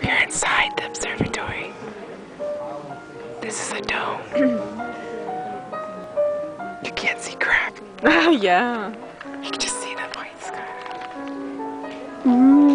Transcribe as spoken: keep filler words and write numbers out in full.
You're inside the observatory. This is a dome. You can't see crap. Yeah. You can just see the white sky. Mm.